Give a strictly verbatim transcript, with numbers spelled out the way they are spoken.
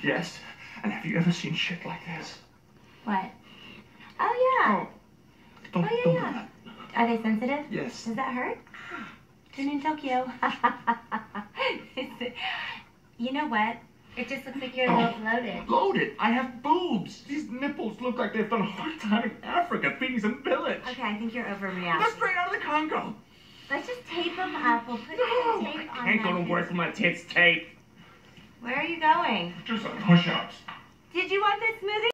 Yes. And have you ever seen shit like this? What? Oh, yeah. Oh, don't, oh, yeah, don't yeah. do that. Are they sensitive? Yes. Does that hurt? Tune in Tokyo. You know what? It just looks like you're a little bloated. Loaded? I have boobs. These nipples look like they've done a hard time in Africa feeding some village. Okay, I think you're They're overreacting. straight out of the Congo. Let's just tape them up. We'll put No, some tape I on can't go them. to work with my tits taped. Where are you going? Do some push-ups.